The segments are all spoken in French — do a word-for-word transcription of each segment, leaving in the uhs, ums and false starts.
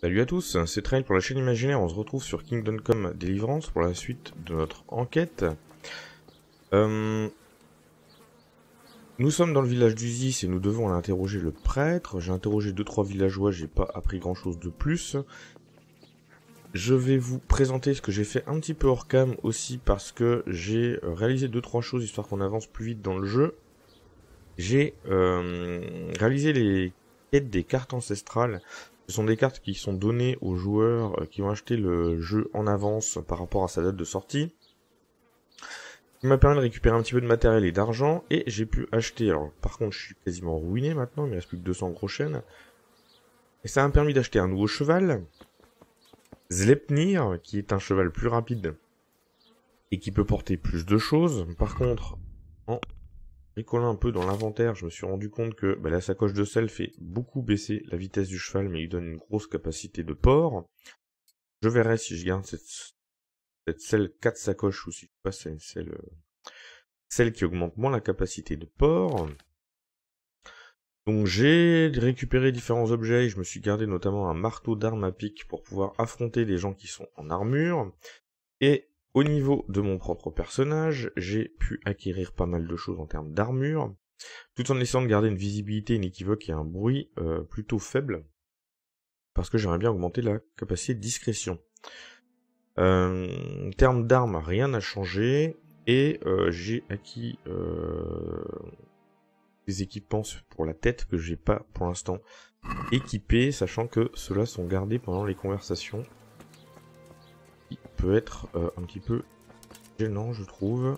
Salut à tous, c'est Trail pour la chaîne imaginaire, on se retrouve sur Kingdom Come Deliverance pour la suite de notre enquête. Euh... Nous sommes dans le village d'Uzis et nous devons aller interroger le prêtre. J'ai interrogé deux trois villageois, j'ai pas appris grand chose de plus. Je vais vous présenter ce que j'ai fait un petit peu hors cam aussi parce que j'ai réalisé deux trois choses histoire qu'on avance plus vite dans le jeu. J'ai euh, réalisé les quêtes des cartes ancestrales. Ce sont des cartes qui sont données aux joueurs qui ont acheté le jeu en avance par rapport à sa date de sortie. Il m'a permis de récupérer un petit peu de matériel et d'argent, et j'ai pu acheter, alors par contre je suis quasiment ruiné maintenant, il me reste plus que deux cents gros chênes. Et ça m'a permis d'acheter un nouveau cheval, Zlepnir, qui est un cheval plus rapide, et qui peut porter plus de choses. Par contre, en bricolant un peu dans l'inventaire, je me suis rendu compte que bah, la sacoche de sel fait beaucoup baisser la vitesse du cheval, mais il donne une grosse capacité de port. Je verrai si je garde cette, cette selle quatre sacoches ou si je passe à une selle, celle qui augmente moins la capacité de port. Donc j'ai récupéré différents objets, je me suis gardé notamment un marteau d'armes à pic pour pouvoir affronter des gens qui sont en armure. Et au niveau de mon propre personnage, j'ai pu acquérir pas mal de choses en termes d'armure, tout en essayant de garder une visibilité inéquivoque et un bruit euh, plutôt faible, parce que j'aimerais bien augmenter la capacité de discrétion. Euh, en termes d'armes, rien n'a changé, et euh, j'ai acquis euh, des équipements pour la tête que j'ai pas pour l'instant équipés, sachant que ceux-là sont gardés pendant les conversations. Qui peut être euh, un petit peu gênant, je trouve.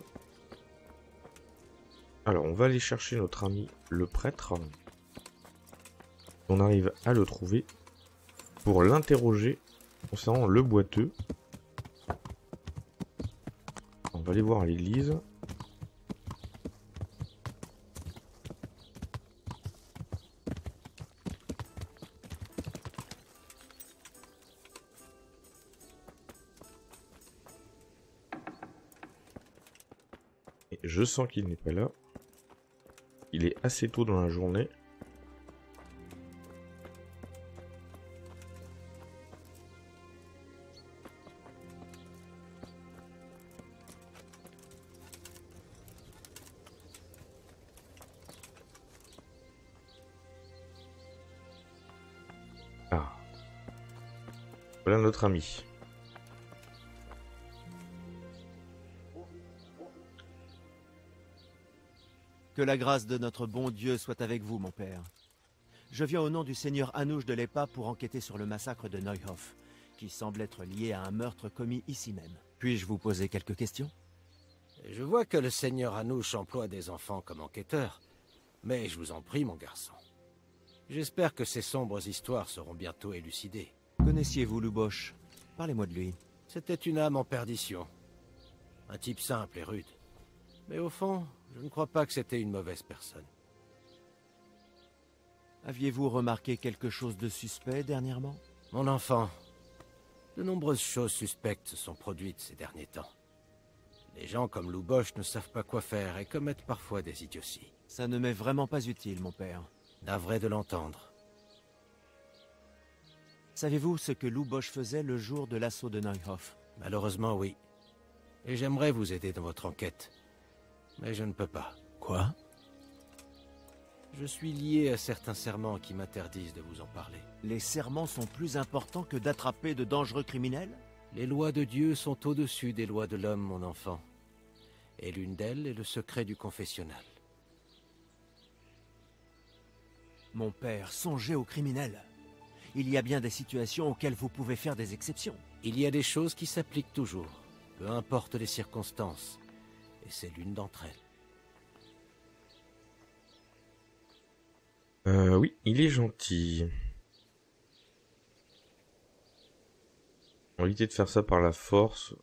Alors, on va aller chercher notre ami le prêtre. On arrive à le trouver pour l'interroger concernant le boiteux. On va aller voir à l'église. Et je sens qu'il n'est pas là. Il est assez tôt dans la journée. Ah. Voilà notre ami. Que la grâce de notre bon Dieu soit avec vous, mon père. Je viens au nom du seigneur Anouche de l'Epa pour enquêter sur le massacre de Neuhof, qui semble être lié à un meurtre commis ici même. Puis-je vous poser quelques questions? Je vois que le seigneur Anouche emploie des enfants comme enquêteurs, mais je vous en prie, mon garçon. J'espère que ces sombres histoires seront bientôt élucidées. Connaissiez-vous Louboche? Parlez-moi de lui. C'était une âme en perdition. Un type simple et rude. Mais au fond, je ne crois pas que c'était une mauvaise personne. Aviez-vous remarqué quelque chose de suspect dernièrement? Mon enfant, de nombreuses choses suspectes se sont produites ces derniers temps. Les gens comme Louboche ne savent pas quoi faire et commettent parfois des idioties. Ça ne m'est vraiment pas utile, mon père. Navré de l'entendre. Savez-vous ce que Louboche faisait le jour de l'assaut de Neuhof? Malheureusement, oui. Et j'aimerais vous aider dans votre enquête. Mais je ne peux pas. Quoi? Je suis lié à certains serments qui m'interdisent de vous en parler. Les serments sont plus importants que d'attraper de dangereux criminels? Les lois de Dieu sont au-dessus des lois de l'homme, mon enfant. Et l'une d'elles est le secret du confessionnal. Mon père, songez aux criminels. Il y a bien des situations auxquelles vous pouvez faire des exceptions. Il y a des choses qui s'appliquent toujours, peu importe les circonstances. Et c'est l'une d'entre elles. Euh, oui, il est gentil. On va éviter de faire ça par la force.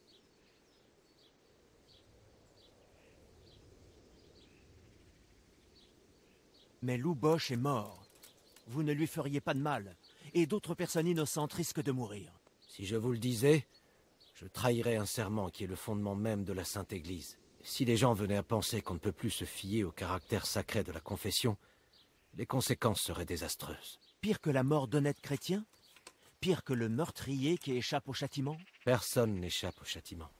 Mais Louboche est mort. Vous ne lui feriez pas de mal. Et d'autres personnes innocentes risquent de mourir. Si je vous le disais, je trahirais un serment qui est le fondement même de la Sainte Église. Si les gens venaient à penser qu'on ne peut plus se fier au caractère sacré de la confession, les conséquences seraient désastreuses. Pire que la mort d'honnêtes chrétiens? pire que le meurtrier qui échappe au châtiment? Personne n'échappe au châtiment.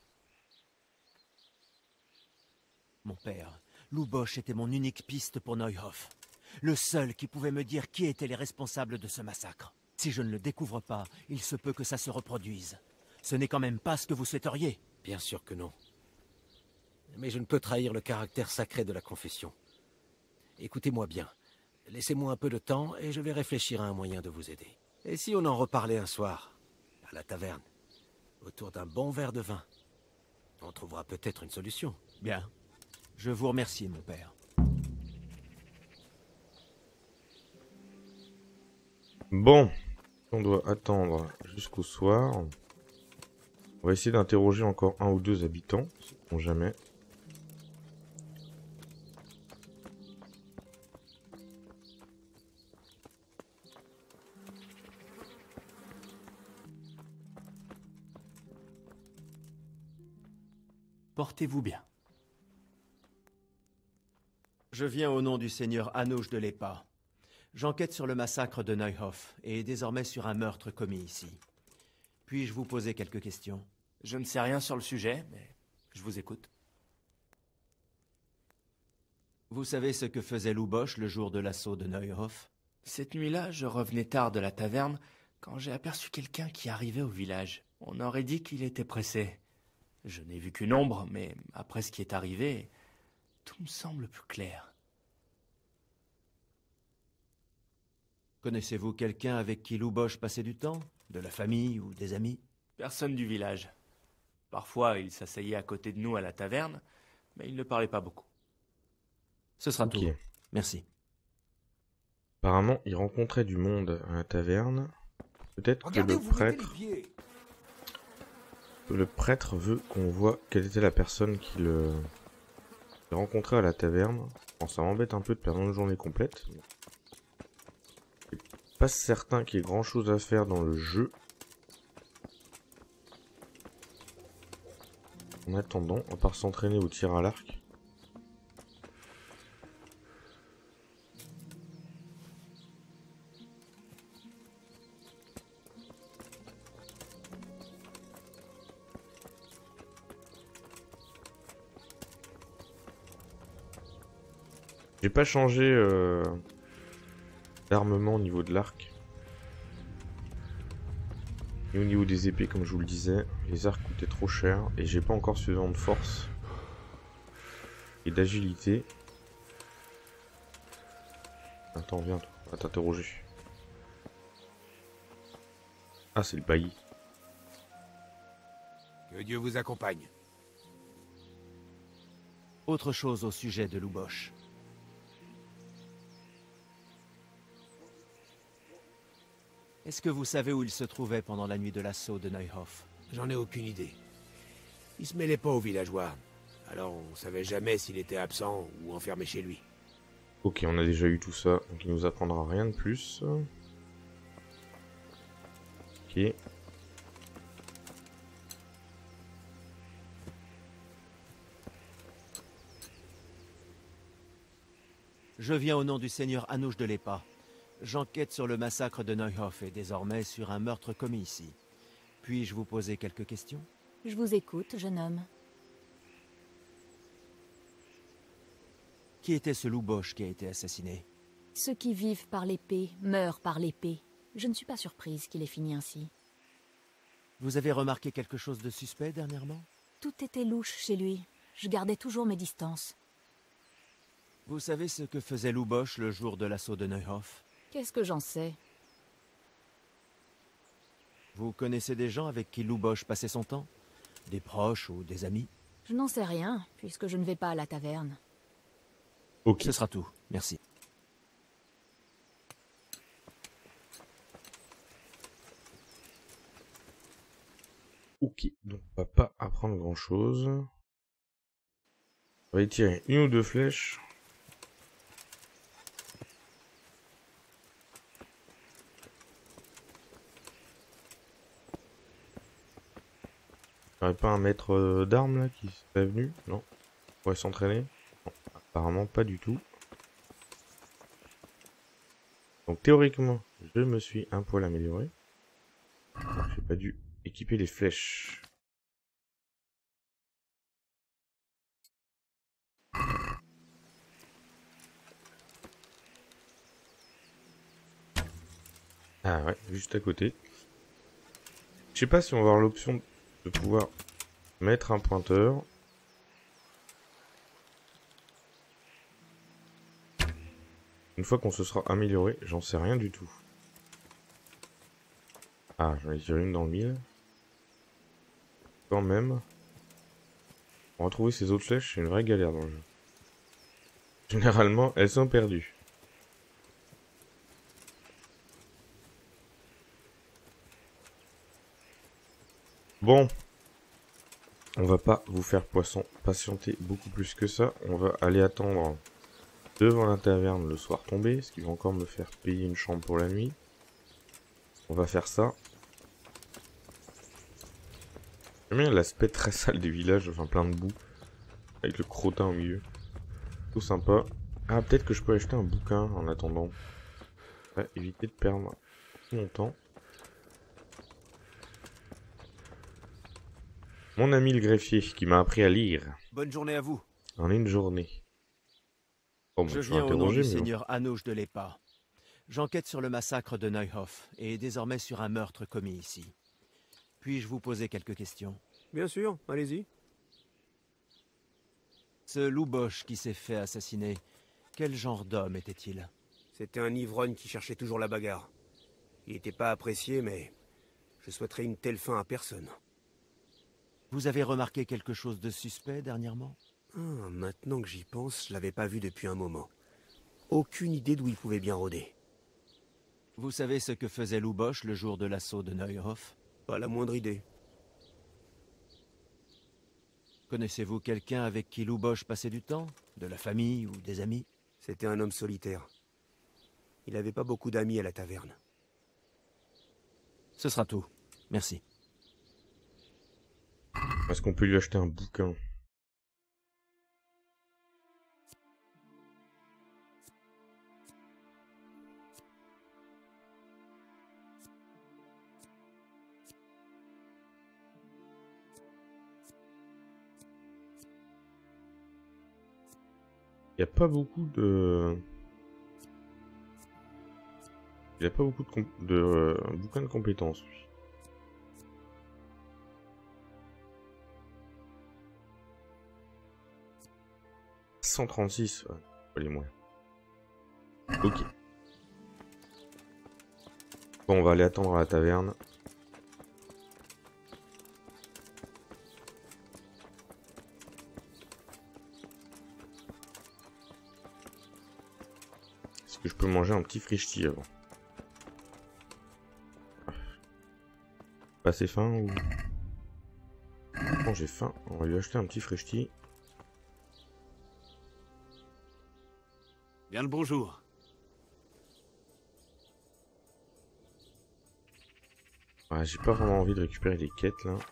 Mon père, Lubosh était mon unique piste pour Neuhof. Le seul qui pouvait me dire qui étaient les responsables de ce massacre. Si je ne le découvre pas, il se peut que ça se reproduise. Ce n'est quand même pas ce que vous souhaiteriez. Bien sûr que non. Mais je ne peux trahir le caractère sacré de la confession. Écoutez-moi bien. Laissez-moi un peu de temps et je vais réfléchir à un moyen de vous aider. Et si on en reparlait un soir, à la taverne, autour d'un bon verre de vin, on trouvera peut-être une solution. Bien. Je vous remercie, mon père. Bon, on doit attendre jusqu'au soir. On va essayer d'interroger encore un ou deux habitants, sait-on jamais. Portez-vous bien. Je viens au nom du seigneur Anouche de l'Épa. J'enquête sur le massacre de Neuhof et désormais sur un meurtre commis ici. Puis-je vous poser quelques questions? Je ne sais rien sur le sujet, mais je vous écoute. Vous savez ce que faisait Lubosh le jour de l'assaut de Neuhof? Cette nuit-là, je revenais tard de la taverne quand j'ai aperçu quelqu'un qui arrivait au village. On aurait dit qu'il était pressé. Je n'ai vu qu'une ombre, mais après ce qui est arrivé, tout me semble plus clair. Connaissez-vous quelqu'un avec qui Lubosh passait du temps? De la famille ou des amis? Personne du village. Parfois, il s'asseyait à côté de nous à la taverne, mais il ne parlait pas beaucoup. Ce sera Ok. tout. Merci. Apparemment, il rencontrait du monde à la taverne. Peut-être que Regardez le où vous mettez prêtre, les pieds. que le prêtre veut qu'on voit quelle était la personne qu'il euh, qu'il rencontrait à la taverne. Bon, ça m'embête un peu de perdre une journée complète. Je suis pas certain qu'il y ait grand chose à faire dans le jeu. En attendant, à part s'entraîner au tir à l'arc. J'ai pas changé euh, d'armement au niveau de l'arc. Et au niveau des épées, comme je vous le disais, les arcs coûtaient trop cher et j'ai pas encore suffisamment de force et d'agilité. Attends, viens, toi, on va t'interroger. Ah, c'est le bailli. Que Dieu vous accompagne. Autre chose au sujet de Lubosh. Est-ce que vous savez où il se trouvait pendant la nuit de l'assaut de Neuhof? J'en ai aucune idée. Il se mêlait pas aux villageois. Alors on savait jamais s'il était absent ou enfermé chez lui. Ok, on a déjà eu tout ça, donc il nous apprendra rien de plus. Ok. Je viens au nom du seigneur Anouche de l'Épa. J'enquête sur le massacre de Neuhof et désormais sur un meurtre commis ici. Puis-je vous poser quelques questions? Je vous écoute, jeune homme. Qui était ce Lubosh qui a été assassiné? Ceux qui vivent par l'épée meurent par l'épée. Je ne suis pas surprise qu'il ait fini ainsi. Vous avez remarqué quelque chose de suspect dernièrement? Tout était louche chez lui. Je gardais toujours mes distances. Vous savez ce que faisait Lubosh le jour de l'assaut de Neuhof? Qu'est-ce que j'en sais? Vous connaissez des gens avec qui Lubosh passait son temps? Des proches ou des amis? Je n'en sais rien, puisque je ne vais pas à la taverne. Ok. Ce sera tout. Merci. Ok, donc on va pas apprendre grand chose. On va y tirer une ou deux flèches. Il n'y aurait pas un maître euh, d'armes là qui serait venu? Non. On pourrait s'entraîner? Non, apparemment pas du tout. Donc théoriquement, je me suis un poil amélioré. J'ai pas dû équiper les flèches. Ah ouais, juste à côté. Je sais pas si on va avoir l'option de pouvoir mettre un pointeur. Une fois qu'on se sera amélioré, j'en sais rien du tout. Ah, j'en ai tiré une dans le mille. Quand même. Pour retrouver ces autres flèches, c'est une vraie galère dans le jeu. Généralement, elles sont perdues. Bon. On va pas vous faire poisson patienter beaucoup plus que ça. On va aller attendre devant la taverne le soir tombé, ce qui va encore me faire payer une chambre pour la nuit. On va faire ça. J'aime bien l'aspect très sale des villages, enfin plein de boue, avec le crottin au milieu. Tout sympa. Ah, peut-être que je peux acheter un bouquin en attendant. Ouais, éviter de perdre mon temps. Mon ami le greffier qui m'a appris à lire. Bonne journée à vous. En une journée. Bon, Je je viens au nom du mais seigneur Anouche de l'Épa. J'enquête sur le massacre de Neuhof et désormais sur un meurtre commis ici. Puis-je vous poser quelques questions? Bien sûr, allez-y. Ce loup-boche qui s'est fait assassiner, quel genre d'homme était-il? C'était un ivrogne qui cherchait toujours la bagarre. Il n'était pas apprécié, mais je souhaiterais une telle fin à personne. Vous avez remarqué quelque chose de suspect dernièrement? Ah, maintenant que j'y pense, je l'avais pas vu depuis un moment. Aucune idée d'où il pouvait bien rôder. Vous savez ce que faisait Louboche le jour de l'assaut de Neuhof? Pas la moindre idée. Connaissez-vous quelqu'un avec qui Louboche passait du temps? De la famille ou des amis? C'était un homme solitaire. Il n'avait pas beaucoup d'amis à la taverne. Ce sera tout. Merci. est-ce qu'on peut lui acheter un bouquin? Il n'y a pas beaucoup de... Il n'y a pas beaucoup de, comp... de euh, bouquins de compétences, lui. cent trente-six, ouais, pas les moyens. Ok. Bon, on va aller attendre à la taverne. Est-ce que je peux manger un petit frichti avant? Pas assez faim ou... Bon, j'ai faim, on va lui acheter un petit frichti. Bien le bonjour. Ouais, j'ai pas vraiment envie de récupérer les quêtes là.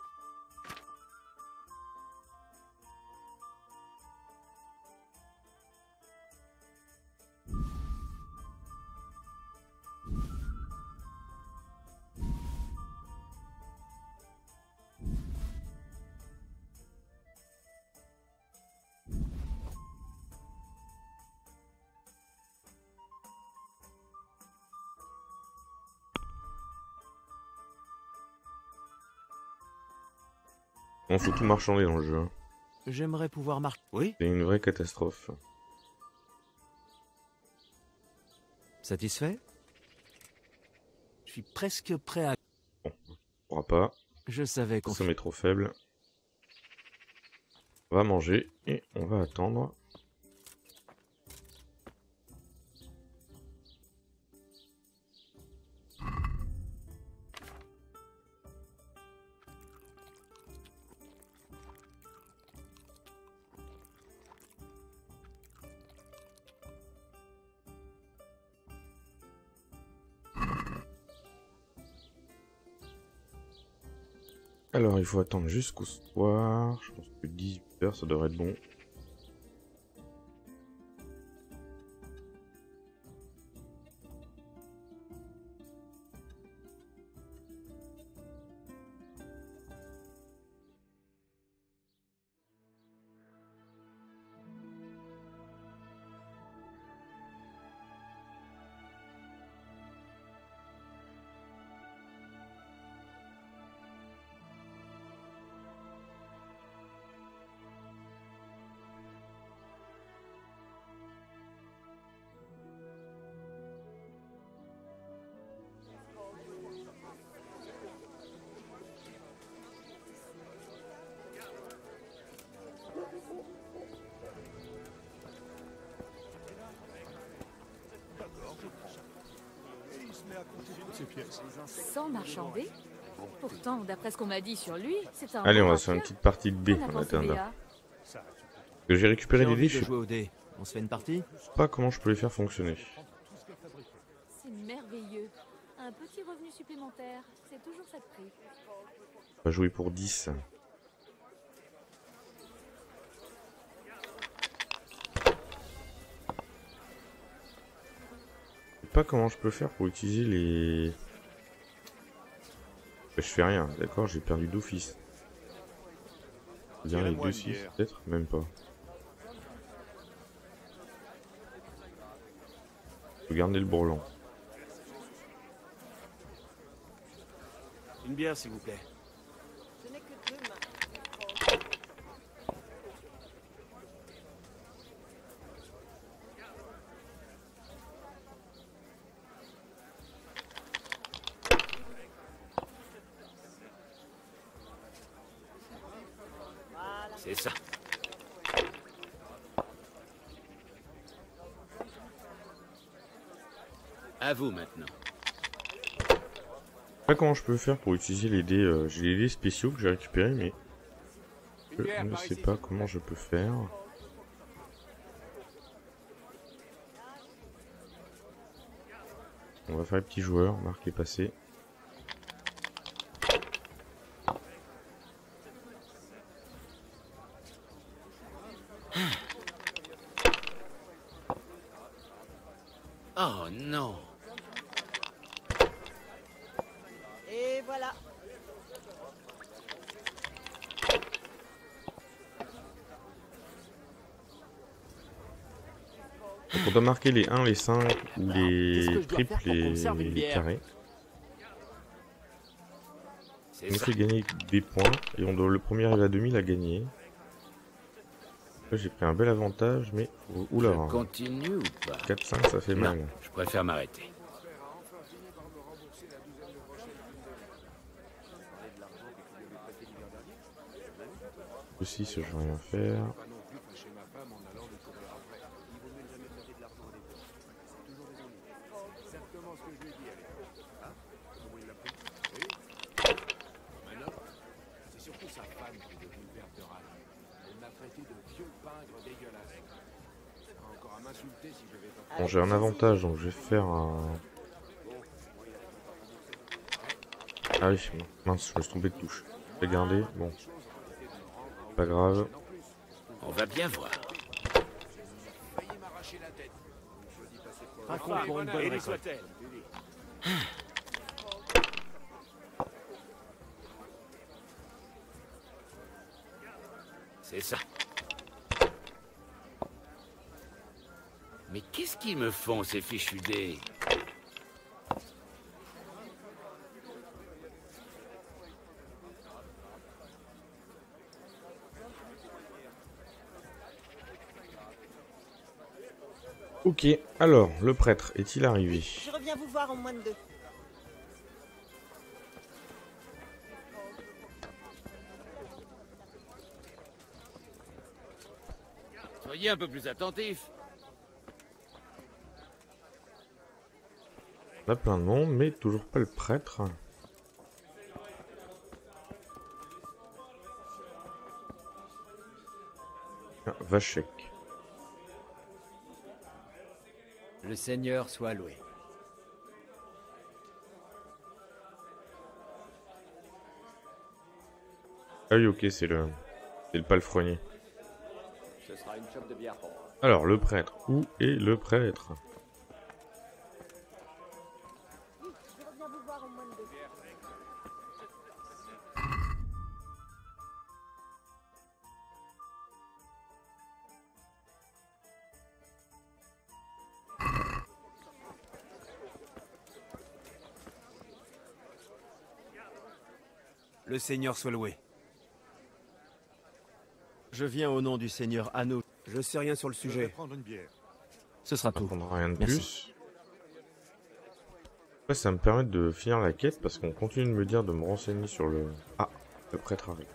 On faut tout marchander dans le jeu. Hein. J'aimerais pouvoir marquer... Oui? C'est une vraie catastrophe. Satisfait? Je suis presque prêt à... Bon, on pourra pas. Je savais qu'on... Ça m'est trop faible. On va manger et on va attendre. Alors il faut attendre jusqu'au soir. Je pense que dix-huit heures ça devrait être bon. Sans marchander? Pourtant, d'après ce qu'on m'a dit sur lui, c'est un... Allez, bon on va se faire une rapier. petite partie de B Qu'en a en pensé attendant. Léa? Que j'ai récupéré J'ai des envie dés, de je sais jouer au dé. On se fait une partie? pas comment je peux les faire fonctionner. C'est merveilleux. Un petit revenu supplémentaire, c'est toujours ça de prix. On va jouer pour dix. Je sais pas comment je peux faire pour utiliser les... Je fais rien, d'accord, j'ai perdu d'office. Bien les deux six, peut-être? Même pas. Je peux garder le brelan. Une bière, s'il vous plaît. C'est ça. À vous maintenant. Je sais pas comment je peux faire pour utiliser les dés. Euh, j'ai les dés spéciaux que j'ai récupérés, mais je ne sais pas comment je peux faire. On va faire les petits joueurs, marquer passer. Oh non. Et voilà. Donc on doit marquer les un, les cinq ou Qu'est-ce que les je dois triples faire pour qu'on me et serve une les bière? carrés. C'est On ça. fait gagner des points et on doit, le premier arrivé à demi l'a gagné. Là j'ai pris un bel avantage, mais oh, oula, Je continue ou pas? quatre cinq ça fait Non, mal. je préfère m'arrêter. Aussi, je vais rien faire. Bon, j'ai un avantage, donc je vais faire un... Ah oui, mince, je me suis trompé de touche. Je vais garder, bon. Pas grave. On va bien voir. Raconte pour une bonne récolte. C'est ça. Mais qu'est-ce qu'ils me font, ces fichus dés? Ok, alors, le prêtre, est-il arrivé? Je reviens vous voir en moins de deux. Soyez un peu plus attentifs. On a plein de monde, mais toujours pas le prêtre. Ah, Vachek. Le Seigneur soit loué. Ah oui, ok, c'est le... C'est le palefrenier. Ce sera une chope de bière pour moi. Alors, le prêtre. Où est le prêtre? Je reviens vous voir en moins de deux. Le Seigneur soit loué. Je viens au nom du Seigneur Anoush. Je sais rien sur le sujet. Ce sera On tout. prendra rien de Merci. plus. Ouais, ça me permet de finir la quête parce qu'on continue de me dire de me renseigner sur le... Ah, le prêtre arrive.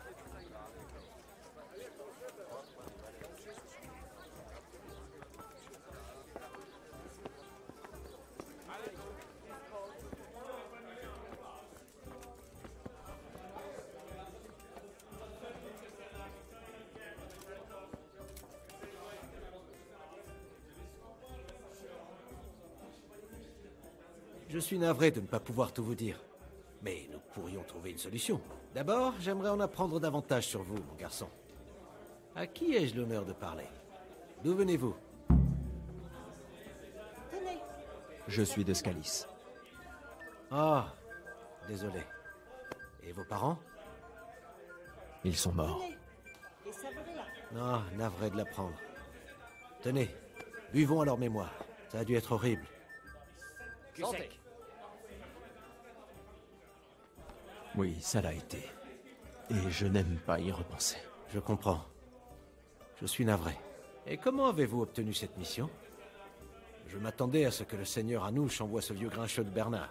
Je suis navré de ne pas pouvoir tout vous dire. Mais nous pourrions trouver une solution. D'abord, j'aimerais en apprendre davantage sur vous, mon garçon. À qui ai-je l'honneur de parler? D'où venez-vous? Tenez, Je suis de Scalis. Ah, désolé. Et vos parents? Ils sont morts. tenez. Et savourez-la. Ah, navré de l'apprendre. Tenez, buvons à leur mémoire. Ça a dû être horrible. Santé. Oui, ça l'a été. Et je n'aime pas y repenser. Je comprends. Je suis navré. Et comment avez-vous obtenu cette mission? Je m'attendais à ce que le seigneur Anouche envoie ce vieux grincheux de Bernard.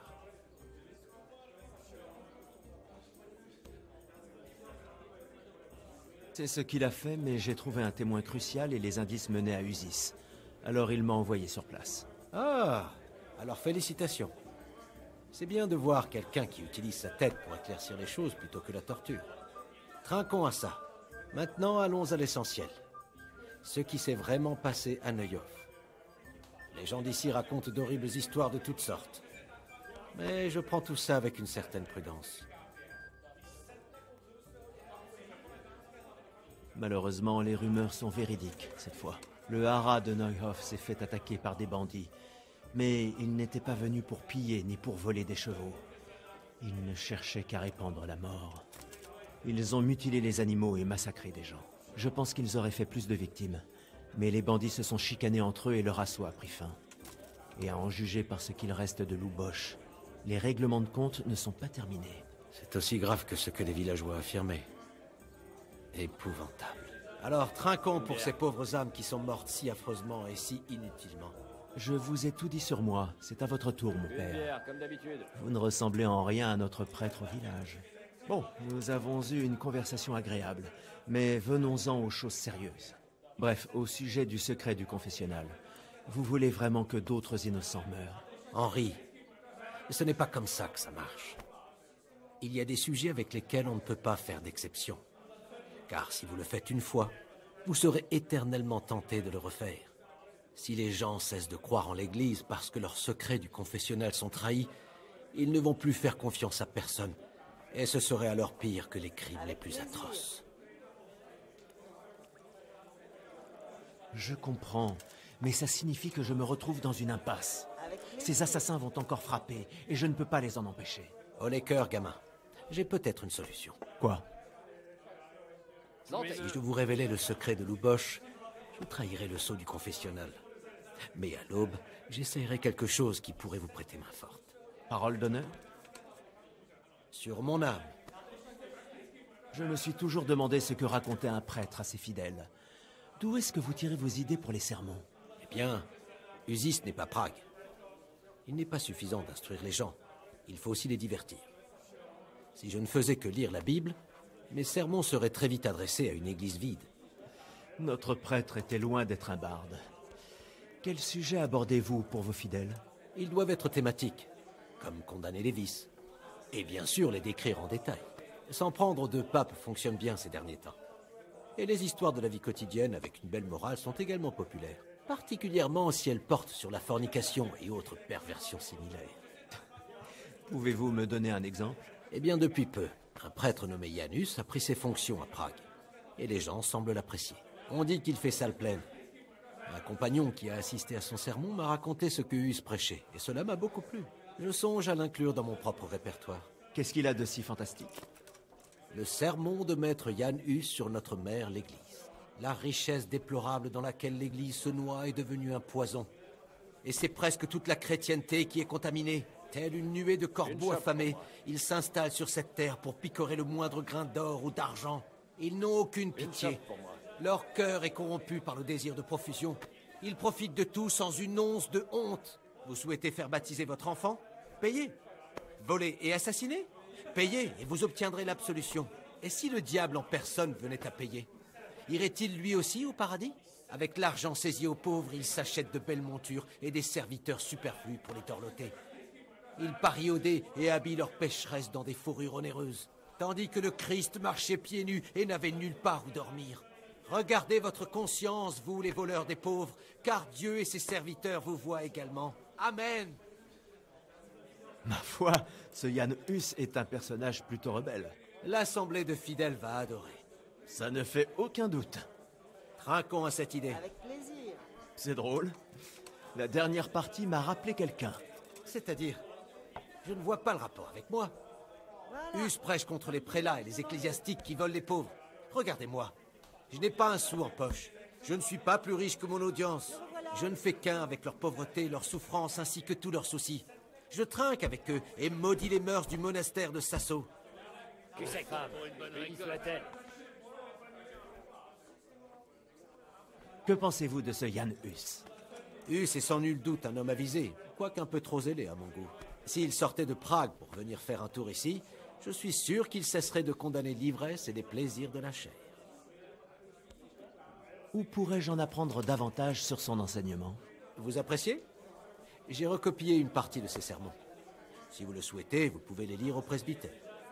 C'est ce qu'il a fait, mais j'ai trouvé un témoin crucial et les indices menaient à Usis. Alors il m'a envoyé sur place. Ah, alors félicitations. C'est bien de voir quelqu'un qui utilise sa tête pour éclaircir les choses plutôt que la torture. Trinquons à ça. Maintenant, allons à l'essentiel. Ce qui s'est vraiment passé à Neuhof. Les gens d'ici racontent d'horribles histoires de toutes sortes. Mais je prends tout ça avec une certaine prudence. Malheureusement, les rumeurs sont véridiques, cette fois. Le haras de Neuhof s'est fait attaquer par des bandits. Mais ils n'étaient pas venus pour piller ni pour voler des chevaux. Ils ne cherchaient qu'à répandre la mort. Ils ont mutilé les animaux et massacré des gens. Je pense qu'ils auraient fait plus de victimes. Mais les bandits se sont chicanés entre eux et leur assaut a pris fin. Et à en juger par ce qu'il reste de Louboche, les règlements de compte ne sont pas terminés. C'est aussi grave que ce que les villageois affirmaient. Épouvantable. Alors, trinquons pour ces pauvres âmes qui sont mortes si affreusement et si inutilement. Je vous ai tout dit sur moi. C'est à votre tour, mon Une père. bière, comme d'habitude. Vous ne ressemblez en rien à notre prêtre au village. Bon, nous avons eu une conversation agréable, mais venons-en aux choses sérieuses. Bref, au sujet du secret du confessionnal. Vous voulez vraiment que d'autres innocents meurent? Henri, ce n'est pas comme ça que ça marche. Il y a des sujets avec lesquels on ne peut pas faire d'exception. Car si vous le faites une fois, vous serez éternellement tenté de le refaire. Si les gens cessent de croire en l'Église parce que leurs secrets du confessionnal sont trahis, ils ne vont plus faire confiance à personne. Et ce serait alors pire que les crimes les plus atroces. Je comprends, mais ça signifie que je me retrouve dans une impasse. Avec plaisir. Ces assassins vont encore frapper, et je ne peux pas les en empêcher. Oh les cœurs, gamin. J'ai peut-être une solution. Quoi? Santé. Si je vous révélais le secret de Louboche, je trahirais le sceau du confessionnal. Mais à l'aube, j'essayerai quelque chose qui pourrait vous prêter main forte. Parole d'honneur? Sur mon âme. Je me suis toujours demandé ce que racontait un prêtre à ses fidèles. D'où est-ce que vous tirez vos idées pour les sermons? Eh bien, Usis n'est pas Prague. Il n'est pas suffisant d'instruire les gens. Il faut aussi les divertir. Si je ne faisais que lire la Bible, mes sermons seraient très vite adressés à une église vide. Notre prêtre était loin d'être un barde. Quel sujet abordez-vous pour vos fidèles? Ils doivent être thématiques, comme condamner les vices. Et bien sûr les décrire en détail. S'en prendre de pape fonctionne bien ces derniers temps. Et les histoires de la vie quotidienne avec une belle morale sont également populaires. Particulièrement si elles portent sur la fornication et autres perversions similaires. Pouvez-vous me donner un exemple? Eh bien depuis peu, un prêtre nommé Janus a pris ses fonctions à Prague. Et les gens semblent l'apprécier. On dit qu'il fait salle pleine. Un compagnon qui a assisté à son sermon m'a raconté ce que Hus prêchait, et cela m'a beaucoup plu. Je songe à l'inclure dans mon propre répertoire. Qu'est-ce qu'il a de si fantastique? Le sermon de maître Jan Hus sur notre mère l'Église. La richesse déplorable dans laquelle l'Église se noie est devenue un poison. Et c'est presque toute la chrétienté qui est contaminée. Telle une nuée de corbeaux affamés, ils s'installent sur cette terre pour picorer le moindre grain d'or ou d'argent. Ils n'ont aucune pitié. Leur cœur est corrompu par le désir de profusion. Ils profitent de tout sans une once de honte. Vous souhaitez faire baptiser votre enfant? Payez. Voler et assassiner? Payez et vous obtiendrez l'absolution. Et si le diable en personne venait à payer? Irait-il lui aussi au paradis? Avec l'argent saisi aux pauvres, ils s'achètent de belles montures et des serviteurs superflus pour les dorloter. Ils parient au dé et habillent leurs pécheresses dans des fourrures onéreuses. Tandis que le Christ marchait pieds nus et n'avait nulle part où dormir. Regardez votre conscience, vous les voleurs des pauvres, car Dieu et ses serviteurs vous voient également. Amen. Ma foi, ce Yann Hus est un personnage plutôt rebelle. L'assemblée de fidèles va adorer. Ça ne fait aucun doute. Trinquons à cette idée. Avec plaisir. C'est drôle. La dernière partie m'a rappelé quelqu'un. C'est-à-dire, je ne vois pas le rapport avec moi. Voilà. Hus prêche contre les prélats et les ecclésiastiques qui volent les pauvres. Regardez-moi. Je n'ai pas un sou en poche. Je ne suis pas plus riche que mon audience. Je ne fais qu'un avec leur pauvreté, leur souffrance, ainsi que tous leurs soucis. Je trinque avec eux et maudis les mœurs du monastère de Sasso. Qui c'est femme? Béni soit-elle. Que pensez-vous de ce Yann Hus? Hus est sans nul doute un homme avisé, quoique un peu trop zélé à mon goût. S'il sortait de Prague pour venir faire un tour ici, je suis sûr qu'il cesserait de condamner l'ivresse et les plaisirs de la chair. Où pourrais-je en apprendre davantage sur son enseignement? Vous appréciez? J'ai recopié une partie de ses sermons. Si vous le souhaitez, vous pouvez les lire au presbytère.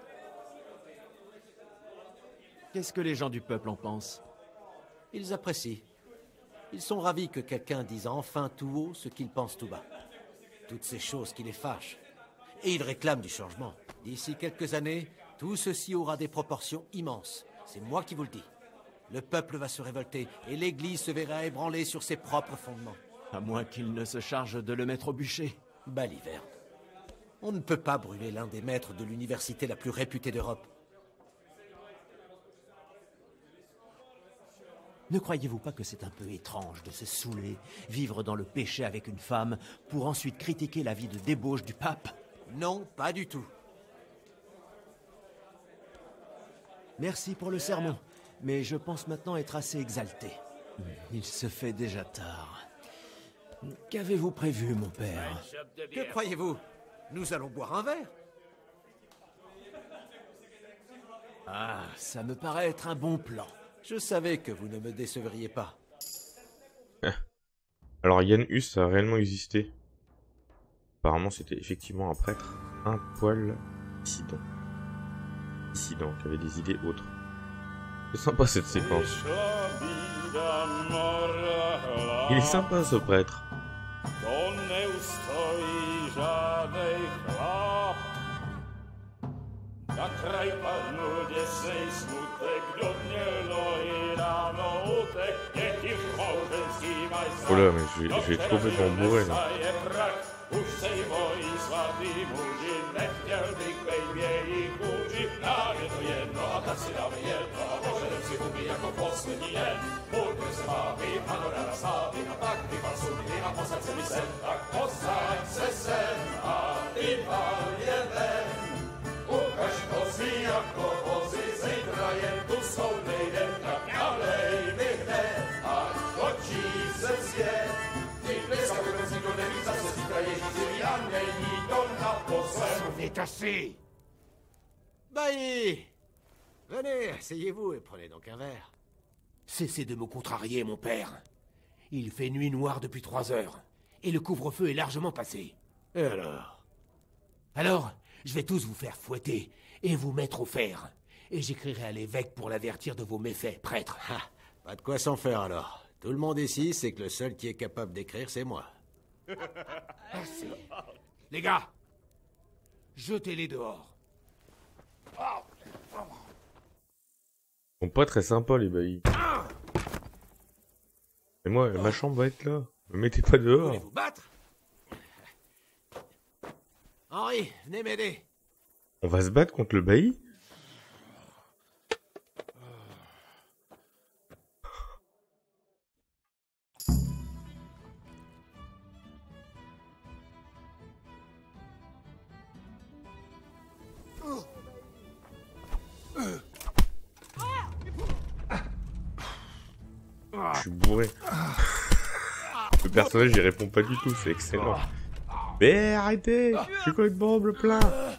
Qu'est-ce que les gens du peuple en pensent? Ils apprécient. Ils sont ravis que quelqu'un dise enfin tout haut ce qu'il pense tout bas. Toutes ces choses qui les fâchent. Et ils réclament du changement. D'ici quelques années, tout ceci aura des proportions immenses. C'est moi qui vous le dis. Le peuple va se révolter et l'Église se verra ébranlée sur ses propres fondements. À moins qu'il ne se charge de le mettre au bûcher. Baliverne. On ne peut pas brûler l'un des maîtres de l'université la plus réputée d'Europe. Ne croyez-vous pas que c'est un peu étrange de se saouler, vivre dans le péché avec une femme, pour ensuite critiquer la vie de débauche du pape? Non, pas du tout. Merci pour le sermon, mais je pense maintenant être assez exalté. Il se fait déjà tard. Qu'avez-vous prévu, mon père? Que croyez-vous? Nous allons boire un verre. Ah, ça me paraît être un bon plan. Je savais que vous ne me décevriez pas. Alors Yann Hus a réellement existé. Apparemment c'était effectivement un prêtre, un poil dissident. Dissident, qui avait des idées autres. C'est sympa cette séquence. Il est sympa ce prêtre. Oh là, mais je vais, je vais être complètement bourré là. C'est assez. Bailly! Venez, asseyez-vous et prenez donc un verre. Cessez de me contrarier, mon père. Il fait nuit noire depuis trois heures, et le couvre-feu est largement passé. Et alors? Alors, je vais tous vous faire fouetter et vous mettre au fer. Et j'écrirai à l'évêque pour l'avertir de vos méfaits, prêtre. Ah, pas de quoi s'en faire alors. Tout le monde ici sait que le seul qui est capable d'écrire, c'est moi. Merci. Les gars, jetez-les dehors. Ils sont pas très sympas les baillis. Et moi, ma chambre va être là. Me mettez pas dehors. Voulez-vous battre? Henri, venez m'aider. On va se battre contre le bailli? Je suis bourré. Le personnage il répond pas du tout, c'est excellent. Mais arrêtez, je suis complètement bleu plein.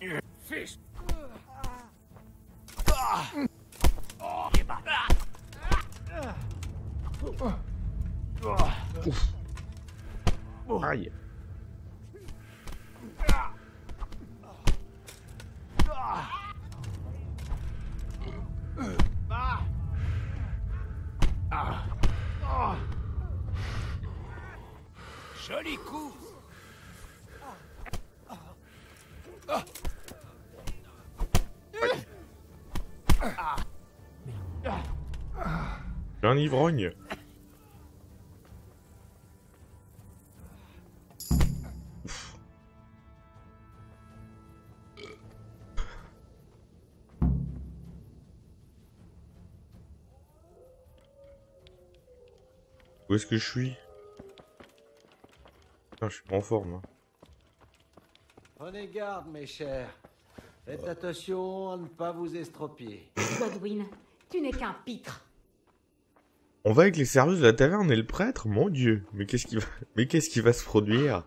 Ouf. Aïe. Joli coup. J'ai un ivrogne. Ouf. Où est-ce que je suis? Putain, je suis pas en forme. Hein. Prenez garde, mes chers. Faites attention à ne pas vous estropier. Godwin, tu n'es qu'un pitre. On va avec les serveuses de la taverne et le prêtre? Mon dieu, mais qu'est-ce qui va... mais qu'est-ce qui va se produire?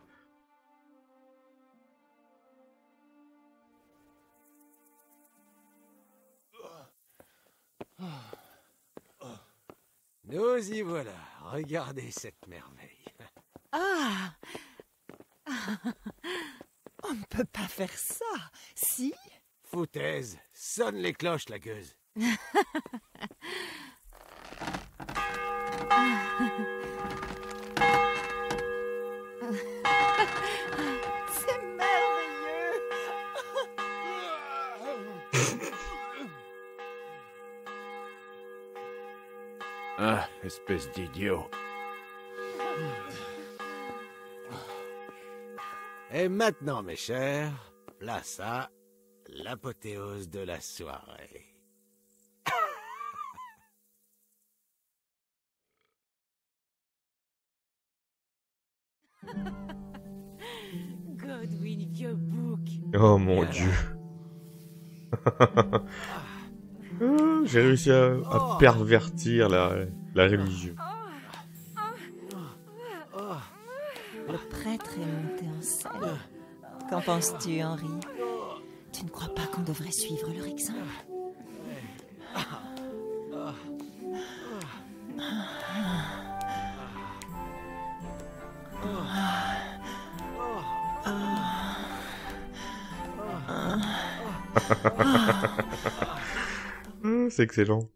Nous y voilà. Regardez cette merveille. Ah On ne peut pas faire ça, si? Foutaise. Sonne les cloches, la gueuse. C'est merveilleux. Ah, espèce d'idiot. Et maintenant, mes chers, place à l'apothéose de la soirée. Godwin, vieux bouc. Oh mon dieu. Ah, j'ai réussi à, à pervertir la, la religion. Le prêtre est monté en scène. Qu'en penses-tu, Henri? Tu ne crois pas qu'on devrait suivre leur exemple? C'est excellent.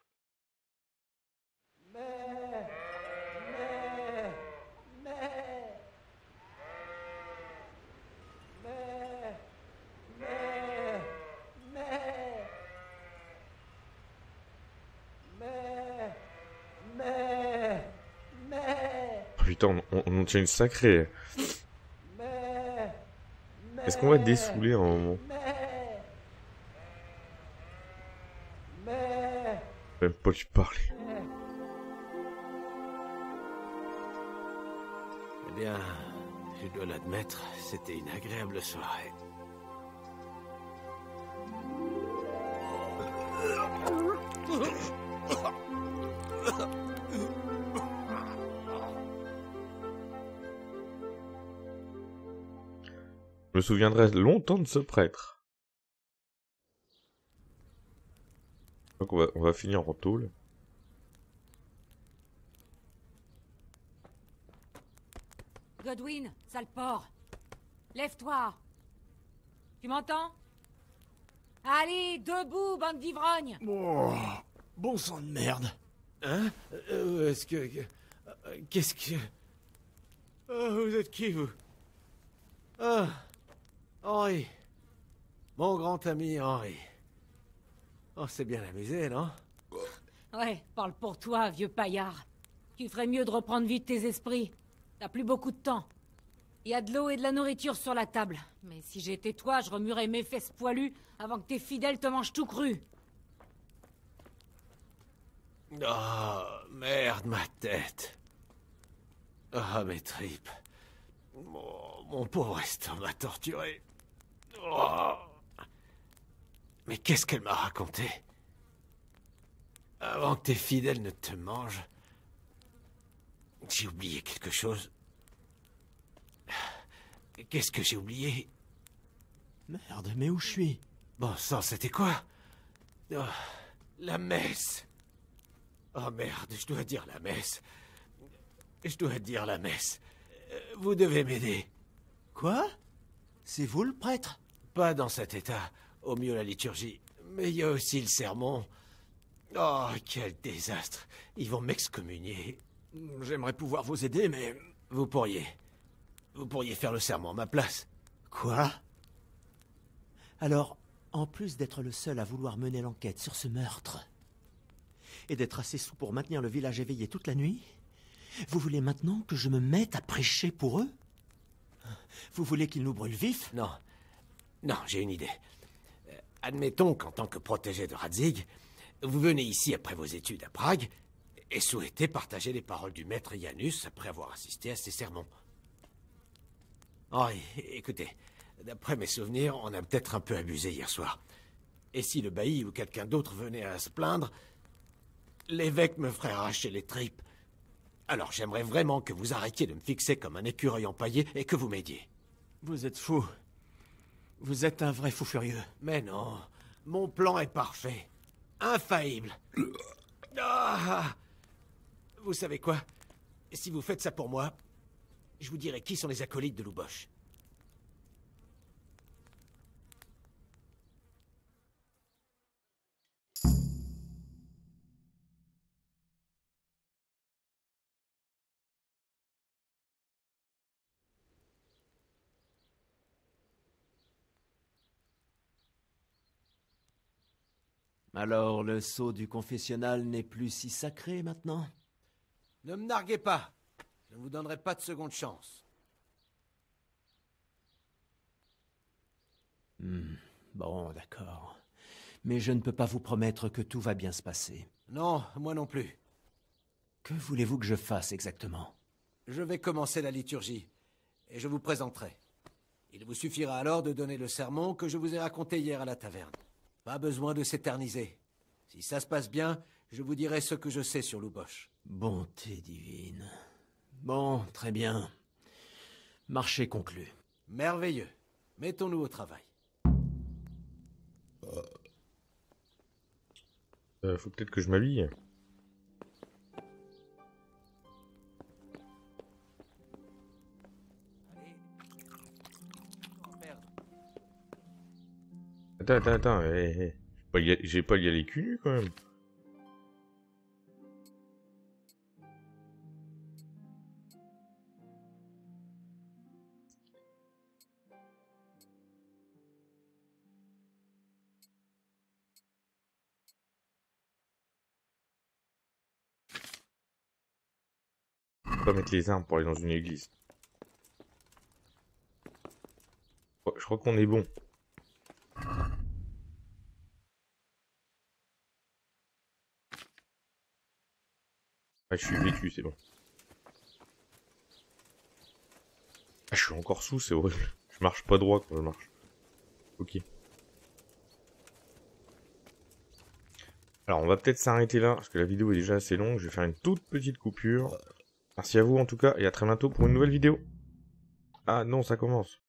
Oh, putain, on, on tient une sacrée. Est-ce qu'on va dessouler à un moment? Même pas lui parler. Eh bien, je dois l'admettre, c'était une agréable soirée. Je me souviendrai longtemps de ce prêtre. Donc on va, on va finir en tôle. Godwin, sale porc. Lève-toi. Tu m'entends? Allez, debout, bande d'ivrognes. Oh, bon sang de merde. Hein? euh, Est-ce que... euh, Qu'est-ce que... Oh, vous êtes qui, vous? Ah, Henri. Mon grand ami Henri. Oh, c'est bien amusé, non? Ouais, parle pour toi, vieux paillard. Tu ferais mieux de reprendre vite tes esprits. T'as plus beaucoup de temps. Il y a de l'eau et de la nourriture sur la table. Mais si j'étais toi, je remuerais mes fesses poilues avant que tes fidèles te mangent tout cru. Oh, merde, ma tête. Ah, mes tripes. Oh, mon pauvre estomac torturé. Oh. Mais qu'est-ce qu'elle m'a raconté? Avant que tes fidèles ne te mangent... J'ai oublié quelque chose. Qu'est-ce que j'ai oublié? Merde, mais où je suis? Bon sang, c'était quoi? Oh, la messe. Oh merde, je dois dire la messe. Je dois dire la messe. Euh, Vous devez m'aider. Quoi? C'est vous le prêtre? Pas dans cet état. Au mieux la liturgie. Mais il y a aussi le sermon. Oh, quel désastre. Ils vont m'excommunier. J'aimerais pouvoir vous aider, mais... Vous pourriez. Vous pourriez faire le sermon à ma place. Quoi? Alors, en plus d'être le seul à vouloir mener l'enquête sur ce meurtre, et d'être assez sous pour maintenir le village éveillé toute la nuit? Vous voulez maintenant que je me mette à prêcher pour eux? Vous voulez qu'ils nous brûlent vifs? Non. Non, j'ai une idée. Euh, admettons qu'en tant que protégé de Radzig, vous venez ici après vos études à Prague et souhaitez partager les paroles du maître Janus après avoir assisté à ses sermons. Oh, écoutez, d'après mes souvenirs, on a peut-être un peu abusé hier soir. Et si le bailli ou quelqu'un d'autre venait à se plaindre, l'évêque me ferait arracher les tripes. Alors j'aimerais vraiment que vous arrêtiez de me fixer comme un écureuil empaillé et que vous m'aidiez. Vous êtes fou. Vous êtes un vrai fou furieux. Mais non, mon plan est parfait. Infaillible. Ah, vous savez quoi? Si vous faites ça pour moi, je vous dirai qui sont les acolytes de Lubosh. Alors, le sceau du confessionnal n'est plus si sacré maintenant? Ne me narguez pas. Je ne vous donnerai pas de seconde chance. Hmm, bon, d'accord. Mais je ne peux pas vous promettre que tout va bien se passer. Non, moi non plus. Que voulez-vous que je fasse exactement? Je vais commencer la liturgie, et je vous présenterai. Il vous suffira alors de donner le sermon que je vous ai raconté hier à la taverne. Pas besoin de s'éterniser. Si ça se passe bien, je vous dirai ce que je sais sur Lubosh. Bonté divine. Bon, très bien. Marché conclu. Merveilleux. Mettons-nous au travail. Euh, faut peut-être que je m'habille. Attends, attends, attends, hey, hey. J'ai pas y aller cul nu quand même. Faut pas mettre les armes pour aller dans une église. Oh, je crois qu'on est bon. Ah, je suis vêtu, c'est bon. Ah, je suis encore sous, c'est horrible. Je marche pas droit quand je marche. Ok. Alors, on va peut-être s'arrêter là, parce que la vidéo est déjà assez longue. Je vais faire une toute petite coupure. Merci à vous en tout cas, et à très bientôt pour une nouvelle vidéo. Ah non, ça commence.